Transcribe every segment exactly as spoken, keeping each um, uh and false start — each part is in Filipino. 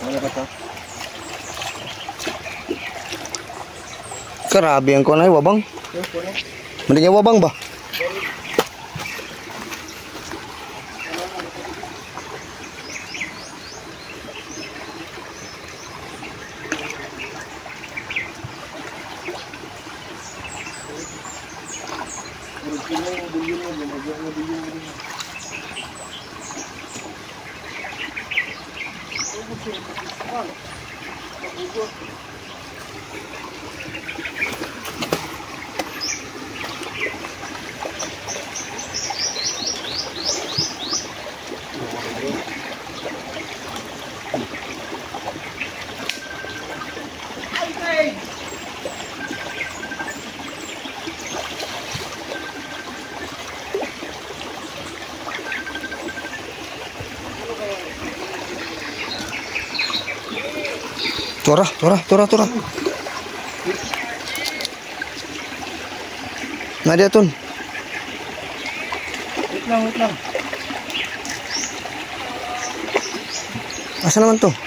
Karabi ang kunay wabang. Mendingnya wabang ba? Tora, tora, tora, tora. Nah dia tun. Wait lang, wait lang. Asa naman to?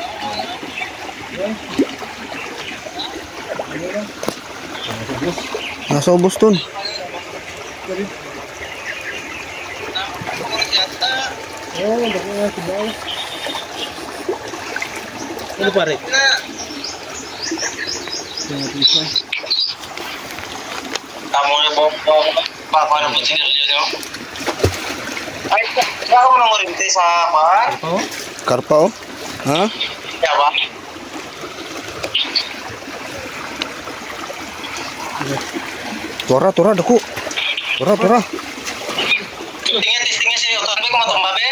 Nasa ubos tun. Oh, bakit sibaw? Ano pare? Kamu ni bom bom papa na butin niyo. Ay, ako nang orinti sa par. Oh? Karpa oh. Ha? Ya ba? Tora, tora daku. Tora, tora. Tingin testingnya sih otot ko matong babe.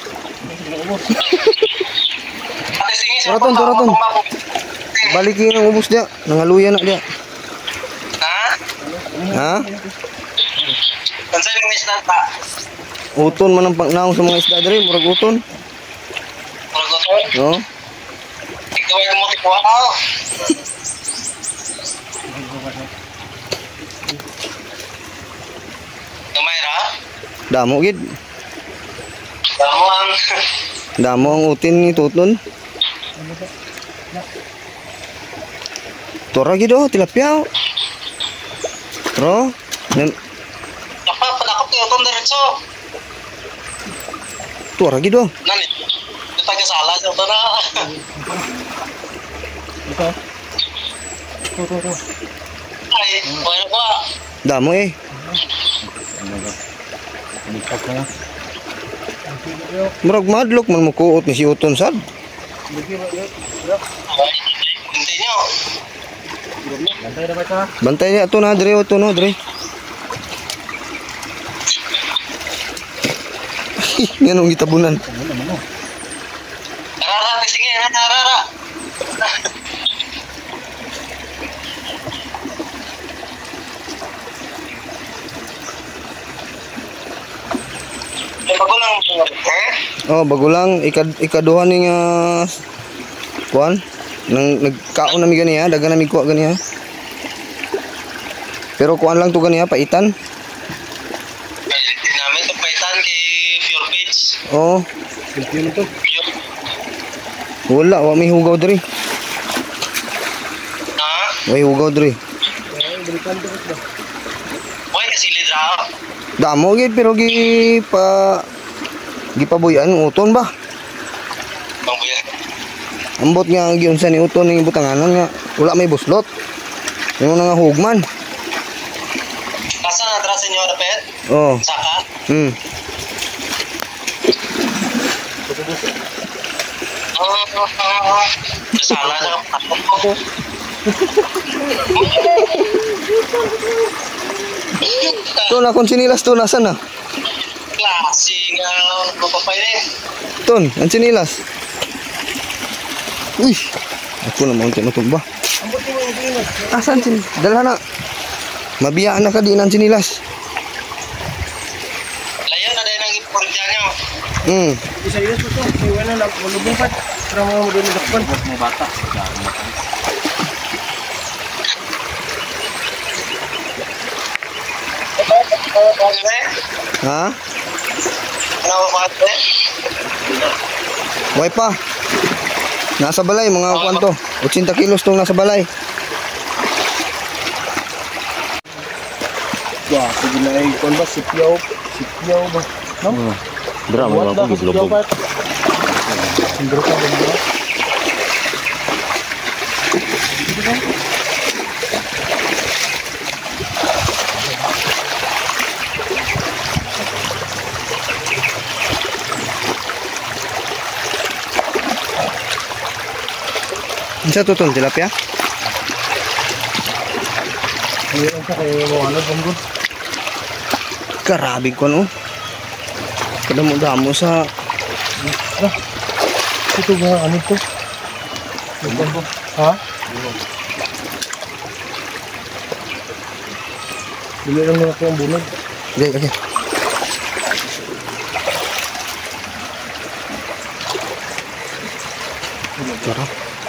Testingnya sih. Tora tun, tora tun. Balikin ang ubos dia, nangaluyan na dia. Ha? Ha? Kansa ning isda ta? Uton man ang pangnaong sa mga isda diri, murag uton. Pagkoton. No? Ikaw ay mo tikuha ko. Kamera? Damo gid. Damo ang Damo ang utin ni tuton. Tora gid oh, tilapia. Oh. Bro, nen apa padakop ko uton diretso. tora gid oh. Nani? Kita ka salah sa uton na. Ito. Ito, ito, ito. Ay, bueno ko. Damo eh. Lipat na nga. Murag madlok man mo kuot ni si uton sad. Hindi nyo. Bantay na ba ito ha? Bantay niya ato na dire ato no dire. Nganong gitabunan. Rara, testingin ha, rara. Ay, bago lang mo eh? Oh, bago lang ikad ikaduha ning uh, kuan nang nagkaon na mi gani ha, dagan na mi kuha gani ha. Pero kuan lang to gani ha, paitan. Ay, hindi namin ito paitan kay Pure Page. Oh, Pilpil ito. Pure. wala wa may hugaw diri. Ha? Way hugaw diri. Ay, balikan ito ba? Uy, kasi lidra. Damo gid pero gi pa gipabuyan uton ba? Bang buya. Ambot nga giun sa ni uton ning butanganan nga wala may buslot. Yung nga hugman. Asa na tra senyor Pet? Oh. Saka? Hmm. Oh, salah sa ako. To na kon sinilas to nasan na? Klase nga magpapay din. Ton, ang sinilas. Uy. Ako na mo unti matumba. Asan sin? Dala na. Mabiyaan na ka di ng sinilas. Layo na din ang iportya nyo. Hmm. Isa ilas ito. Iwan na lang. Malubong pa. Pero mga mo doon nakpan. Mga bata. Ha? Ano ba ba? Way pa. Nasa balay, mga kuan to. eighty kilos tong nasa balay. Wah, sige na ay kon ba sipyaw, sipyaw ba? No? Dra mo ako gislubog. Sindro ka ba dito? Isa to tong tilapia? Ayun sa kay wala banggon. Grabe ko no. Kadamo-damo sa Ah, ito ba ano to? Ito ba? Ha? Bili lang nila ko ang bunog. Okay, okay. Sarap.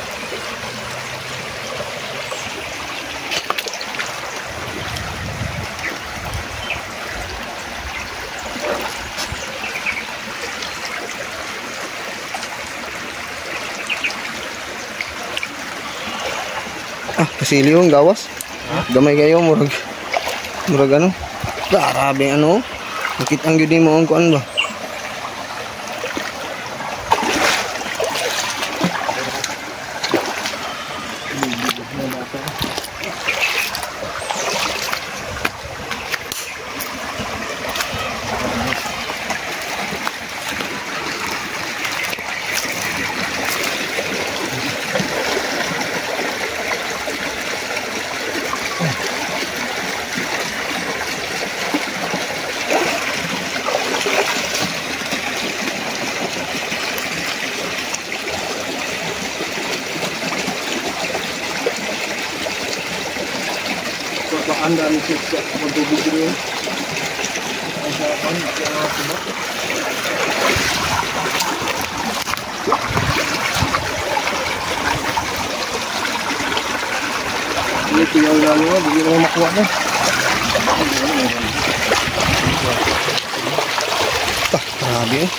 Ah, kasili yung gawas. Gamay kayo, murag. Murag ano. Grabe ano. Nakita ang yun mo ang kuan ba. Anda ni siya magtubig dito. Ay sa kan, sa subak. Ito yung lalo, hindi mo makuha na. Ah, grabe eh.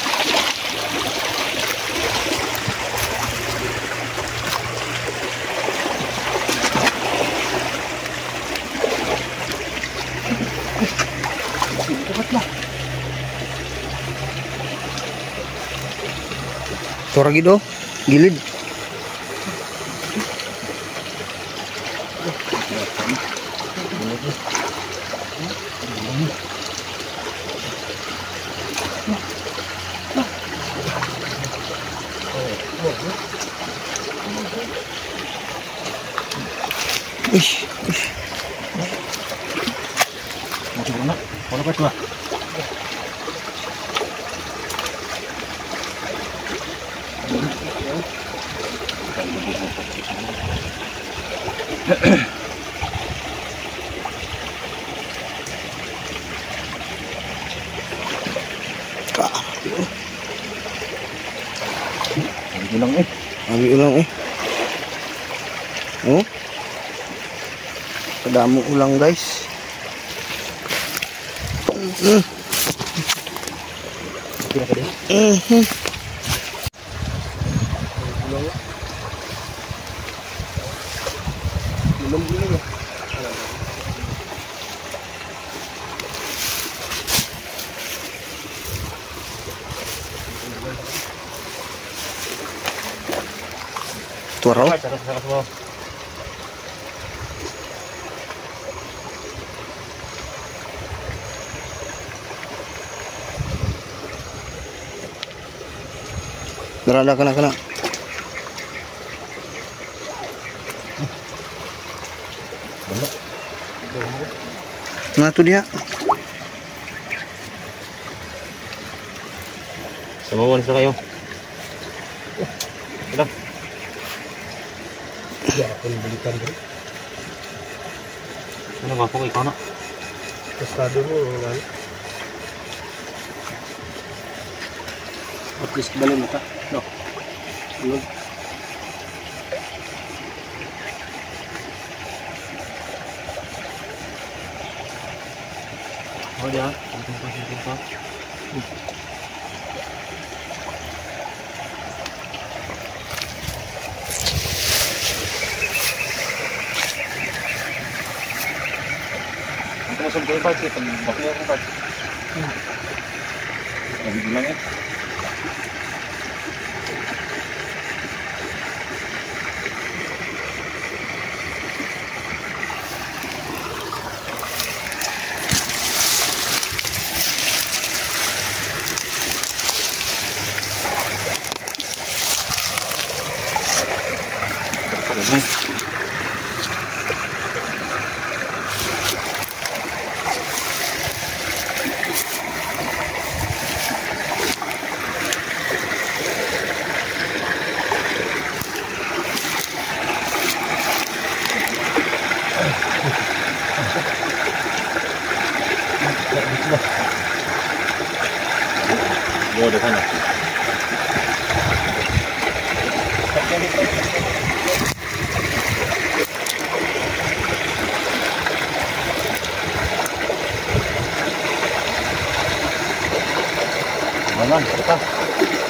Tora gitu, gilid. Ih, ih. Mana? Mana pa tuwa? Ulang eh. Ambil ulang eh. Oh. Kadamo ulang guys. Mm. Kira ka din? Mhm. Minum dulu ya. Tuaraw. Cara cara semua. Narada kena kena. Nah tu dia. Semua sa kayo. Udah. Ya, akan belikan dulu. Ano ba ko ikaw na? Testado mo kan. At least balik mata. No. Ano? Oh dia, tingkang-tingkang. Masuk ke ikat kita bakal aku kat. Lagi bilang ya. Mau di sana. Mana? Kita.